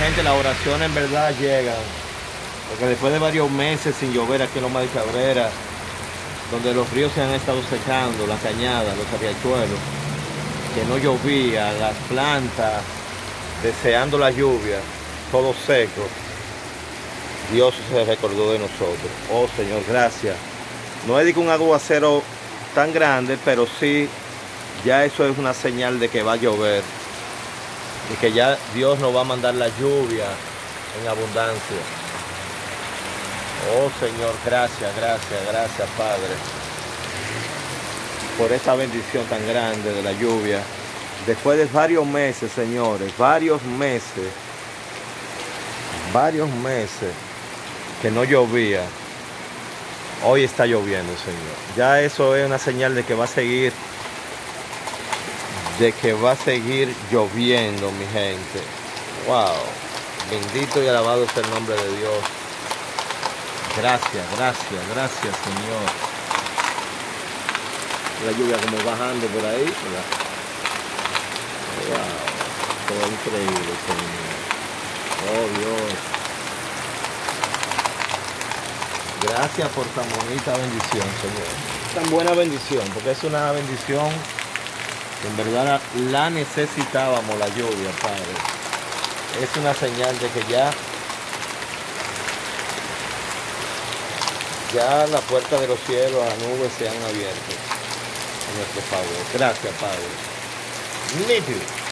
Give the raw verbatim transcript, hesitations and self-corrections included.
gente, las oraciones en verdad llegan. Porque después de varios meses sin llover aquí en Loma de Cabrera, donde los ríos se han estado secando, las cañadas, los riachuelos, que no llovía, las plantas deseando la lluvia, todo seco, Dios se recordó de nosotros. Oh Señor, gracias. No es de que un aguacero tan grande, pero sí, ya eso es una señal de que va a llover, de que ya Dios nos va a mandar la lluvia en abundancia. Oh Señor, gracias, gracias, gracias Padre, por esta bendición tan grande de la lluvia. Después de varios meses, señores, varios meses, varios meses que no llovía, hoy está lloviendo, Señor. Ya eso es una señal de que va a seguir, de que va a seguir lloviendo, mi gente. Wow, bendito y alabado sea el nombre de Dios. Gracias, gracias, gracias, Señor. La lluvia como bajando por ahí, ¿verdad? Wow, todo increíble, Señor. Oh Dios. Gracias por tan bonita bendición, Señor. Tan buena bendición, porque es una bendición que en verdad la necesitábamos, la lluvia, Padre. Es una señal de que ya Ya la puerta de los cielos, las nubes se han abierto a nuestro favor. Gracias, Padre. Nítido.